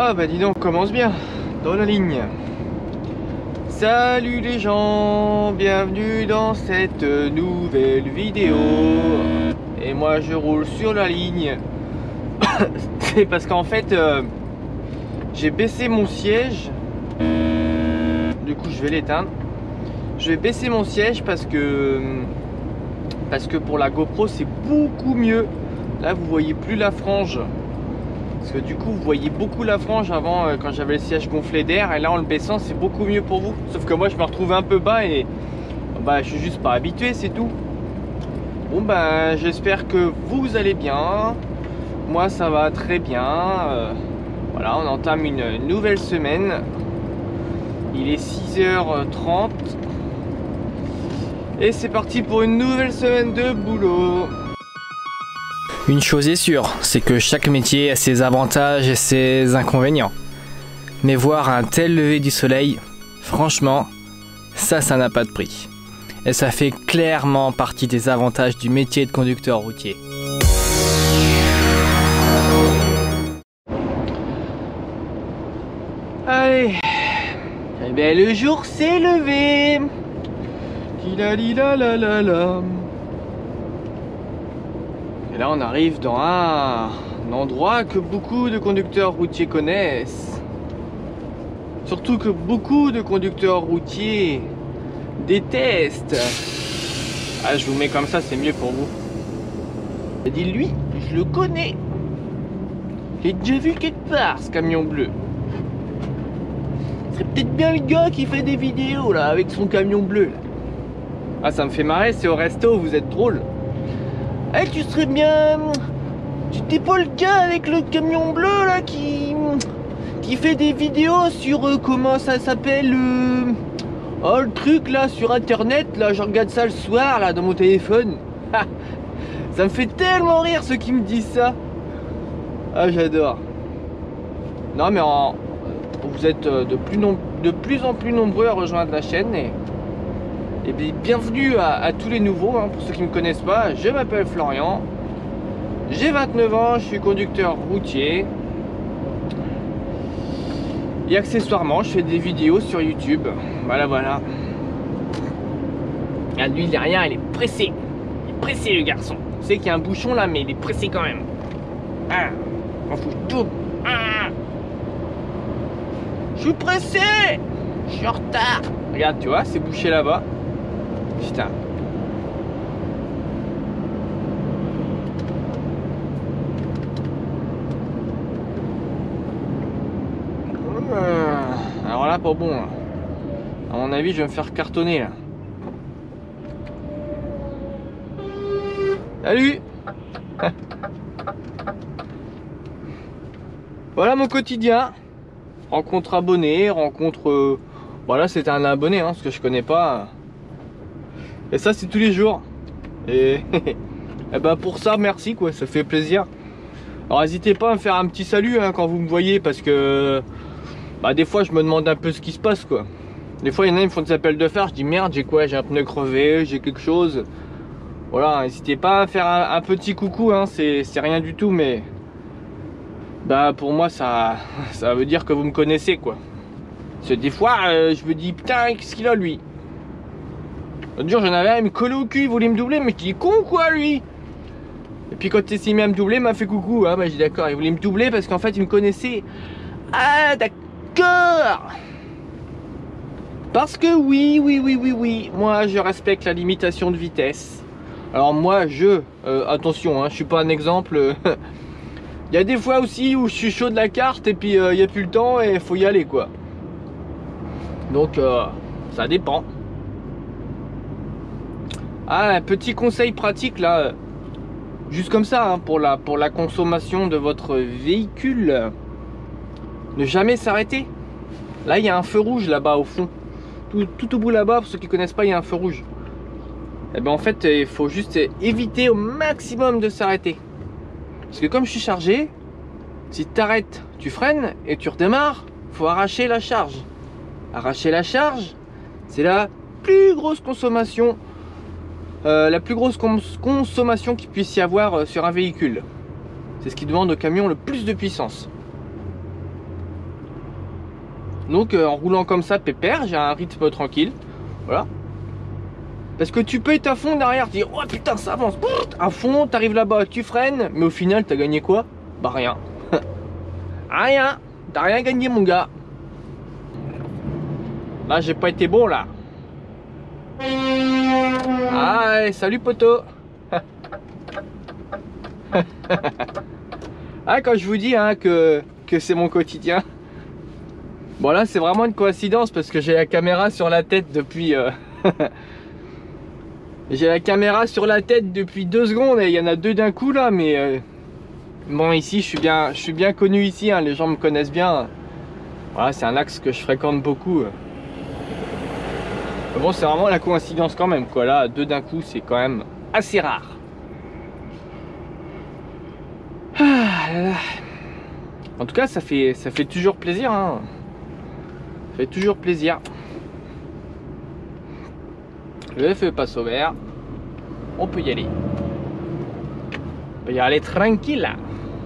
Ah bah dis donc, on commence bien, dans la ligne. Salut les gens, bienvenue dans cette nouvelle vidéo. Et moi je roule sur la ligne. C'est parce qu'en fait, j'ai baissé mon siège. Du coup je vais l'éteindre. Je vais baisser mon siège parce que pour la GoPro c'est beaucoup mieux. Là vous voyez plus la frange. Parce que du coup vous voyez beaucoup la frange avant quand j'avais le siège gonflé d'air. Et là en le baissant c'est beaucoup mieux pour vous. Sauf que moi je me retrouve un peu bas et bah je suis juste pas habitué, c'est tout. Bon ben j'espère que vous allez bien. Moi ça va très bien. Voilà, on entame une nouvelle semaine. Il est 6h30. Et c'est parti pour une nouvelle semaine de boulot. Une chose est sûre, c'est que chaque métier a ses avantages et ses inconvénients. Mais voir un tel lever du soleil, franchement, ça n'a pas de prix. Et ça fait clairement partie des avantages du métier de conducteur routier. Allez, eh bien le jour s'est levé. Tilalila. Et là on arrive dans un endroit que beaucoup de conducteurs routiers connaissent. Surtout que beaucoup de conducteurs routiers détestent. Ah, je vous mets comme ça, c'est mieux pour vous. J'ai dit lui, je le connais. J'ai déjà vu quelque part ce camion bleu. Ce serait peut-être bien le gars qui fait des vidéos là avec son camion bleu là. Ah, ça me fait marrer, c'est au resto, vous êtes drôle. Eh, tu serais bien... Tu t'es pas le gars avec le camion bleu là qui fait des vidéos sur comment ça s'appelle oh, le truc là sur internet là, je regarde ça le soir là dans mon téléphone. Ça me fait tellement rire ceux qui me disent ça. Ah, j'adore. Non mais vous êtes de plus en plus nombreux à rejoindre la chaîne et bienvenue à tous les nouveaux, hein. Pour ceux qui ne me connaissent pas, je m'appelle Florian, j'ai 29 ans, je suis conducteur routier et accessoirement je fais des vidéos sur YouTube. Voilà. Ah, lui il est rien, il est pressé le garçon. Tu sais qu'il y a un bouchon là mais il est pressé quand même. Ah, m'en fous tout. Ah, je suis pressé, je suis en retard. Regarde, tu vois, c'est bouché là-bas. Putain. Alors là, pas bon là. À mon avis, je vais me faire cartonner là. Salut. Voilà mon quotidien. Rencontre abonné, rencontre... Voilà, c'est un abonné, hein, parce que je connais pas. Et ça, c'est tous les jours. Et, et ben pour ça, merci quoi, ça fait plaisir. Alors n'hésitez pas à me faire un petit salut hein, quand vous me voyez, parce que bah, des fois je me demande un peu ce qui se passe quoi. Des fois il y en a qui me font des appels de phare, je dis merde, j'ai quoi, j'ai un pneu crevé, j'ai quelque chose. Voilà, n'hésitez pas à faire un petit coucou, hein, c'est rien du tout, mais bah pour moi ça veut dire que vous me connaissez quoi. Parce que des fois je me dis putain, qu'est-ce qu'il a lui. L'autre jour j'en avais un, il me collait au cul, il voulait me doubler, mais je dis con quoi lui. Et puis quand il s'est mis à me doubler, il m'a fait coucou. Ah bah j'ai dit d'accord, il voulait me doubler parce qu'en fait il me connaissait. Ah d'accord. Parce que oui, moi je respecte la limitation de vitesse. Alors moi attention, hein, je suis pas un exemple. Il y a des fois aussi où je suis chaud de la carte et puis il n'y a plus le temps et il faut y aller quoi. Donc ça dépend. Ah, un petit conseil pratique là, juste comme ça, hein, pour la consommation de votre véhicule. Ne jamais s'arrêter. Là, il y a un feu rouge là-bas au fond. Tout au bout là-bas, pour ceux qui ne connaissent pas, il y a un feu rouge. Et bien en fait, il faut juste éviter au maximum de s'arrêter. Parce que comme je suis chargé, si tu t'arrêtes, tu freines et tu redémarres, il faut arracher la charge. Arracher la charge, c'est la plus grosse consommation. La plus grosse consommation qu'il puisse y avoir sur un véhicule. C'est ce qui demande au camion le plus de puissance. Donc en roulant comme ça, pépère, j'ai un rythme tranquille. Voilà. Parce que tu peux être à fond derrière, dire oh putain ça avance, à fond, t'arrives là-bas, tu freines, mais au final t'as gagné quoi? Bah rien. Rien, t'as rien gagné mon gars. Là j'ai pas été bon là. Ah salut poto. Ah quand je vous dis hein, que c'est mon quotidien. Bon là c'est vraiment une coïncidence parce que j'ai la caméra sur la tête depuis j'ai la caméra sur la tête depuis 2 secondes et il y en a 2 d'un coup là, mais bon ici je suis bien connu ici, hein, les gens me connaissent bien. Voilà, c'est un axe que je fréquente beaucoup. Mais bon c'est vraiment la coïncidence quand même quoi, là 2 d'un coup c'est quand même assez rare. Ah là là. En tout cas ça fait toujours plaisir hein. Ça fait toujours plaisir. Le feu passe au vert. On peut y aller. On peut y aller tranquille là.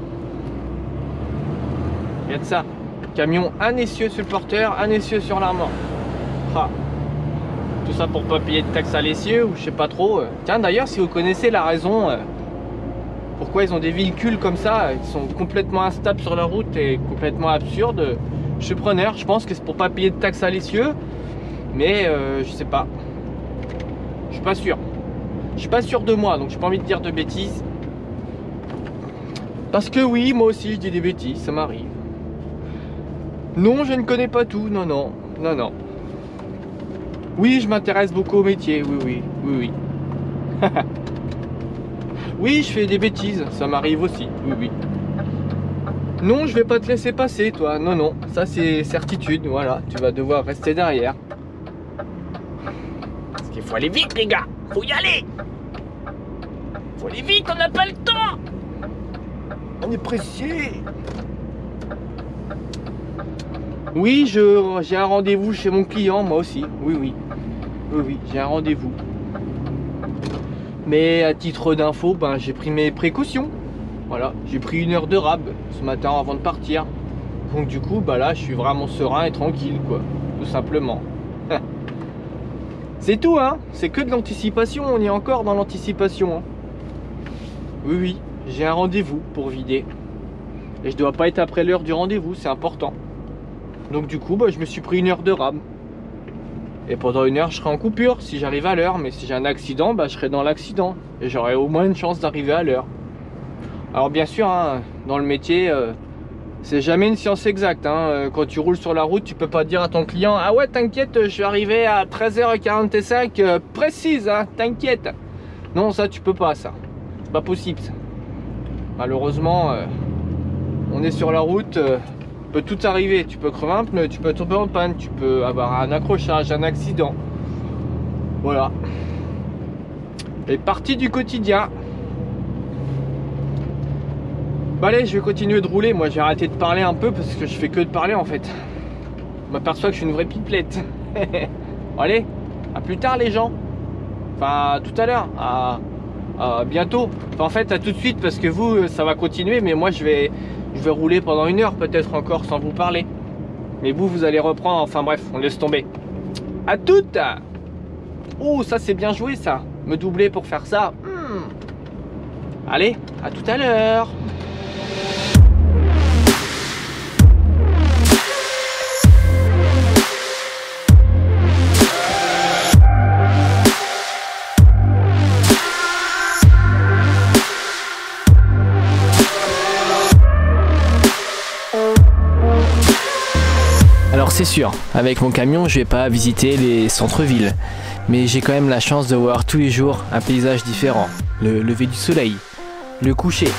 Regarde ça. Camion un essieu sur le porteur, un essieu sur l'armoire. Ah. Tout ça pour pas payer de taxe à l'essieu ou je sais pas trop. Tiens d'ailleurs si vous connaissez la raison pourquoi ils ont des véhicules comme ça qui sont complètement instables sur la route et complètement absurdes, je suis preneur. Je pense que c'est pour pas payer de taxe à l'essieu, mais je sais pas. Je suis pas sûr. Je suis pas sûr de moi, donc j'ai pas envie de dire de bêtises. Parce que oui, moi aussi je dis des bêtises, ça m'arrive. Non, je ne connais pas tout, non, non, non, non. Oui, je m'intéresse beaucoup au métier, oui, oui, oui, oui. Oui, je fais des bêtises, ça m'arrive aussi, oui, oui. Non, je vais pas te laisser passer, toi, non, non, ça c'est certitude, voilà, tu vas devoir rester derrière. Parce qu'il faut aller vite, les gars, faut y aller. Faut aller vite, on n'a pas le temps. On est pressé. Oui, j'ai un rendez-vous chez mon client, moi aussi, oui, oui. Oui, oui, j'ai un rendez-vous. Mais à titre d'info, ben, j'ai pris mes précautions. Voilà, j'ai pris 1 heure de rab ce matin avant de partir. Donc du coup, bah là, je suis vraiment serein et tranquille, quoi. Tout simplement. C'est tout, hein. C'est que de l'anticipation, on est encore dans l'anticipation. Hein. Oui, oui, j'ai un rendez-vous pour vider. Et je dois pas être après l'heure du rendez-vous, c'est important. Donc du coup, bah, je me suis pris 1 heure de rab. Et pendant 1 heure, je serai en coupure si j'arrive à l'heure. Mais si j'ai un accident, bah, je serai dans l'accident. Et j'aurai au moins une chance d'arriver à l'heure. Alors bien sûr, hein, dans le métier, c'est jamais une science exacte. Hein. Quand tu roules sur la route, tu peux pas dire à ton client « Ah ouais, t'inquiète, je suis arrivé à 13h45, précise, hein, t'inquiète ». Non, ça, tu peux pas, ça. C'est pas possible, ça. Malheureusement, on est sur la route. Peut tout arriver, tu peux crever un pneu, tu peux tomber en panne, tu peux avoir un accrochage, un accident. Voilà. Et partie du quotidien. Bah allez, je vais continuer de rouler. Moi j'ai arrêté de parler un peu parce que je fais que de parler en fait. Je m'aperçois que je suis une vraie pipelette. Bon, allez, à plus tard les gens. Enfin tout à l'heure, à bientôt. Enfin, en fait à tout de suite parce que vous ça va continuer, mais moi je vais rouler pendant 1 heure peut-être encore sans vous parler. Mais vous allez reprendre, enfin bref, on laisse tomber. À toutes. Oh, ça c'est bien joué ça. Me doubler pour faire ça. Allez, à tout à l'heure. Alors c'est sûr, avec mon camion je vais pas visiter les centres-villes, mais j'ai quand même la chance de voir tous les jours un paysage différent, le lever du soleil, le coucher.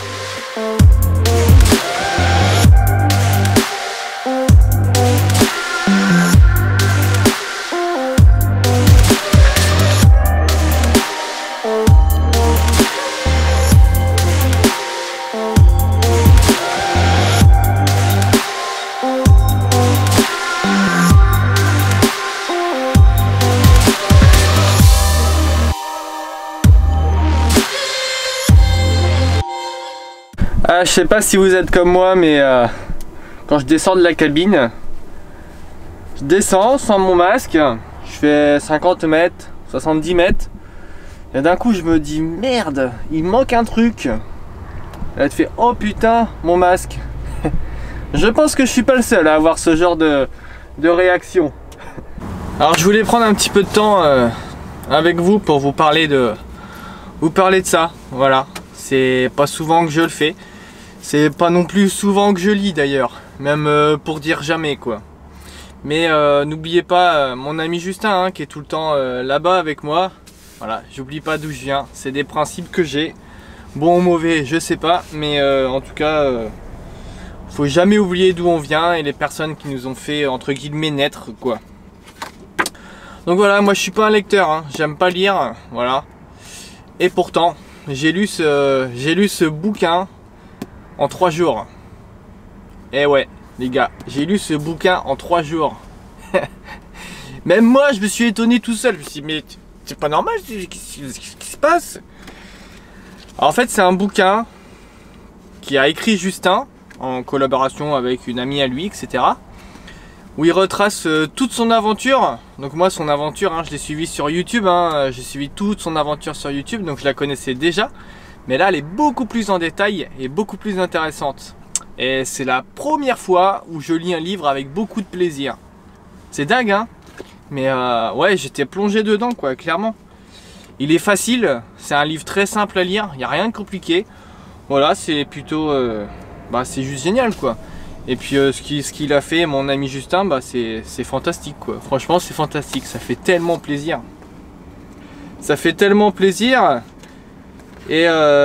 Je sais pas si vous êtes comme moi, mais quand je descends de la cabine, Je descends sans mon masque, je fais 50 mètres, 70 mètres. Et d'un coup je me dis merde, il manque un truc. Elle te fait oh putain mon masque. Je pense que je suis pas le seul à avoir ce genre de réaction. Alors je voulais prendre un petit peu de temps avec vous pour vous parler de ça. Voilà, c'est pas souvent que je le fais. C'est pas non plus souvent que je lis d'ailleurs, même pour dire jamais quoi. Mais n'oubliez pas mon ami Justin hein, qui est tout le temps là-bas avec moi. Voilà, j'oublie pas d'où je viens. C'est des principes que j'ai. Bon ou mauvais, je sais pas, mais en tout cas, faut jamais oublier d'où on vient et les personnes qui nous ont fait entre guillemets naître quoi. Donc voilà, moi je suis pas un lecteur, hein. J'aime pas lire, voilà. Et pourtant, j'ai lu ce bouquin en 3 jours. Et ouais, les gars, j'ai lu ce bouquin en 3 jours. Même moi, je me suis étonné tout seul. Je me suis dit, mais c'est pas normal, qu'est-ce qui se passe? Alors, en fait, c'est un bouquin qui a écrit Justin en collaboration avec une amie à lui, etc. Où il retrace toute son aventure. Donc moi, son aventure, hein, je l'ai suivi sur YouTube. Hein, j'ai suivi toute son aventure sur YouTube, donc je la connaissais déjà. Mais là, elle est beaucoup plus en détail et beaucoup plus intéressante. Et c'est la première fois où je lis un livre avec beaucoup de plaisir. C'est dingue, hein? Mais ouais, j'étais plongé dedans, quoi, clairement. Il est facile, c'est un livre très simple à lire, il n'y a rien de compliqué. Voilà, c'est plutôt... c'est juste génial, quoi. Et puis ce qu'il a fait, mon ami Justin, c'est fantastique, quoi. Franchement, c'est fantastique, ça fait tellement plaisir. Ça fait tellement plaisir. Et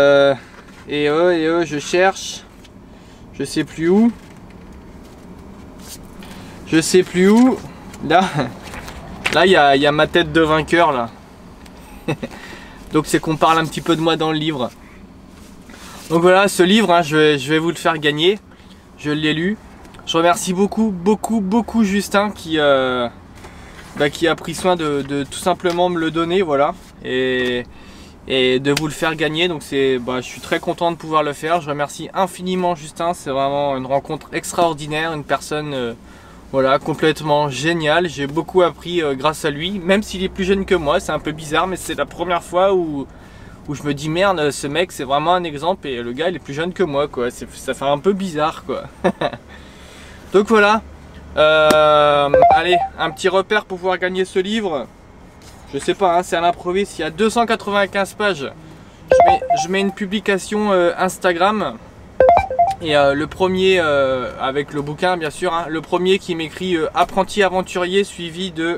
je cherche... Je sais plus où. Je sais plus où. Là, il y a ma tête de vainqueur là. Donc c'est qu'on parle un petit peu de moi dans le livre. Donc voilà, ce livre, hein, je vais vous le faire gagner. Je l'ai lu. Je remercie beaucoup Justin qui a pris soin de tout simplement me le donner, voilà. Et de vous le faire gagner. Donc je suis très content de pouvoir le faire. Je remercie infiniment Justin, c'est vraiment une rencontre extraordinaire, une personne voilà, complètement géniale. J'ai beaucoup appris grâce à lui, même s'il est plus jeune que moi. C'est un peu bizarre, mais c'est la première fois où je me dis merde, ce mec c'est vraiment un exemple et le gars il est plus jeune que moi quoi. Ça fait un peu bizarre quoi. Donc voilà, allez, un petit repère pour pouvoir gagner ce livre. Je sais pas, hein, c'est à l'improviste, il y a 295 pages. Je mets une publication Instagram. Et le premier, avec le bouquin bien sûr, hein, le premier qui m'écrit apprenti aventurier suivi de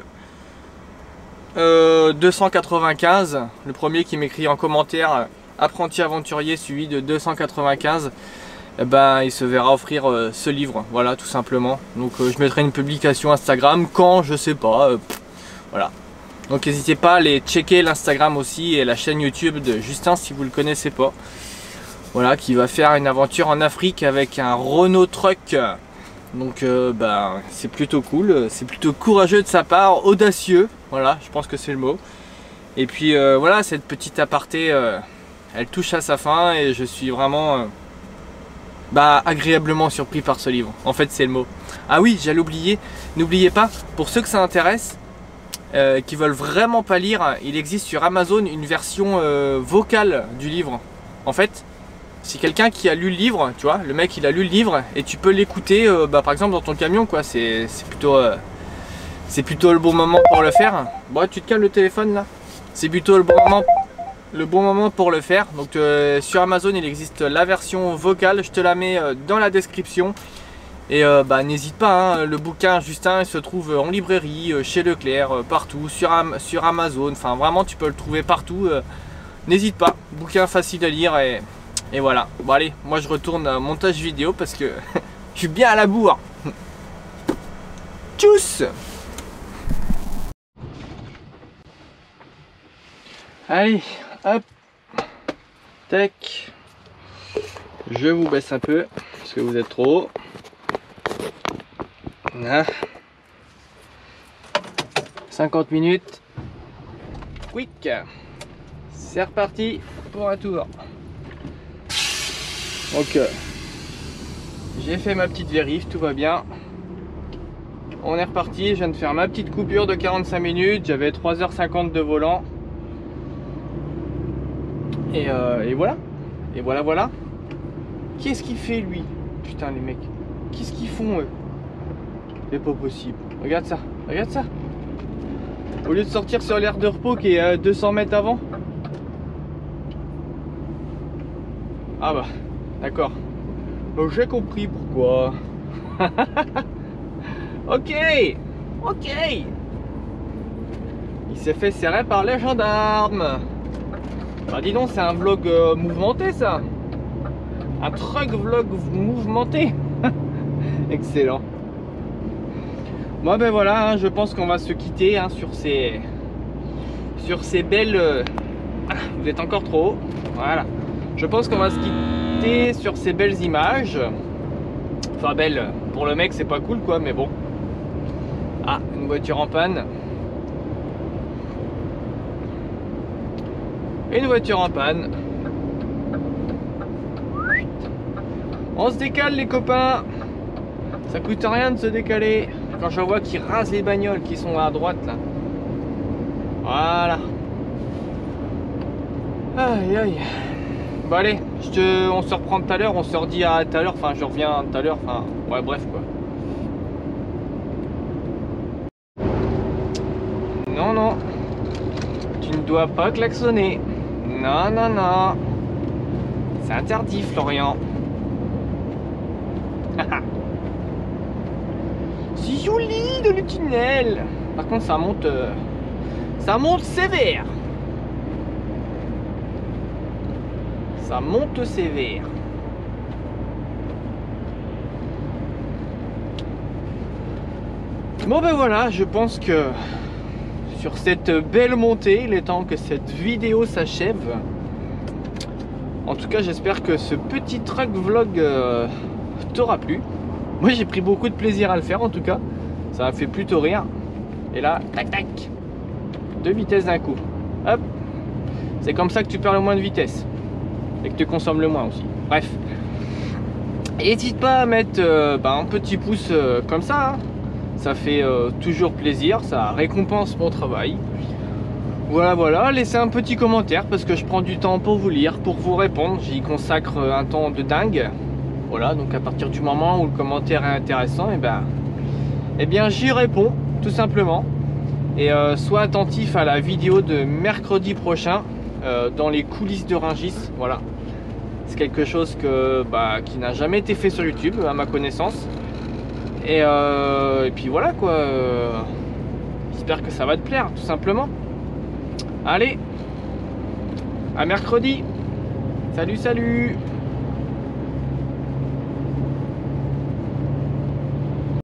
295. Le premier qui m'écrit en commentaire apprenti aventurier suivi de 295. Eh ben, il se verra offrir ce livre, voilà tout simplement. Donc je mettrai une publication Instagram quand, je sais pas, voilà. Donc n'hésitez pas à aller checker l'Instagram aussi et la chaîne YouTube de Justin si vous ne le connaissez pas. Voilà, qui va faire une aventure en Afrique avec un Renault Truck. Donc c'est plutôt cool, c'est plutôt courageux de sa part, audacieux. Voilà, je pense que c'est le mot. Et puis voilà, cette petite aparté, elle touche à sa fin et je suis vraiment agréablement surpris par ce livre. En fait, c'est le mot. Ah oui, j'allais oublier, n'oubliez pas, pour ceux que ça intéresse, qui veulent vraiment pas lire, il existe sur Amazon une version vocale du livre. En fait, c'est quelqu'un qui a lu le livre, tu vois, le mec il a lu le livre et tu peux l'écouter par exemple dans ton camion quoi, c'est plutôt le bon moment pour le faire. Bon, tu te calmes le téléphone là. C'est plutôt le bon moment pour le faire. Donc sur Amazon il existe la version vocale, je te la mets dans la description. Et n'hésite pas, hein, le bouquin Justin il se trouve en librairie, chez Leclerc, partout, sur Amazon, enfin vraiment tu peux le trouver partout. N'hésite pas, bouquin facile à lire et voilà. Bon allez, moi je retourne à montage vidéo parce que je suis bien à la bourre. Tchuss. Allez, hop, tac. Je vous baisse un peu parce que vous êtes trop haut. Là. 50 minutes. Quick. C'est reparti pour un tour. Donc j'ai fait ma petite vérif, tout va bien. On est reparti, je viens de faire ma petite coupure de 45 minutes, j'avais 3h50 de volant. Et voilà. Et voilà. Qu'est-ce qu'il fait lui? Putain les mecs, qu'est-ce qu'ils font eux? C'est pas possible. Regarde ça, regarde ça. Au lieu de sortir sur l'aire de repos qui est à 200 mètres avant. Ah bah, d'accord. Oh, j'ai compris pourquoi. Ok. Il s'est fait serrer par les gendarmes. Bah dis donc, c'est un vlog mouvementé ça. Un truck vlog mouvementé. Excellent. Bon ben voilà, hein, je pense qu'on va se quitter hein, sur ces belles... vous êtes encore trop haut. Voilà. Je pense qu'on va se quitter sur ces belles images. Enfin belles, pour le mec c'est pas cool quoi, mais bon. Ah, une voiture en panne. Une voiture en panne. On se décale les copains. Ça coûte rien de se décaler. Quand je vois qu'ils rasent les bagnoles qui sont à droite là. Voilà. Aïe aïe. Bon allez, on se reprend tout à l'heure, on se redit à tout à l'heure, enfin je reviens tout à l'heure, enfin ouais bref quoi. Non, tu ne dois pas klaxonner. Non. C'est interdit Florian. C'est joli de le tunnel. Par contre ça monte sévère. Ça monte sévère. Bon ben voilà, je pense que sur cette belle montée, il est temps que cette vidéo s'achève. En tout cas, j'espère que ce petit truck vlog t'aura plu. Moi, j'ai pris beaucoup de plaisir à le faire en tout cas. Ça m'a fait plutôt rire. Et là, tac tac, 2 vitesses d'un coup. Hop. C'est comme ça que tu perds le moins de vitesse. Et que tu consommes le moins aussi. Bref. N'hésite pas à mettre un petit pouce comme ça. Hein. Ça fait toujours plaisir. Ça récompense mon travail. Voilà. Laissez un petit commentaire parce que je prends du temps pour vous lire, pour vous répondre. J'y consacre un temps de dingue. Voilà. Donc à partir du moment où le commentaire est intéressant, et bien j'y réponds tout simplement. Et sois attentif à la vidéo de mercredi prochain dans les coulisses de Rungis. Voilà. C'est quelque chose qui n'a jamais été fait sur YouTube à ma connaissance. Et puis voilà quoi. J'espère que ça va te plaire tout simplement. Allez, à mercredi. Salut.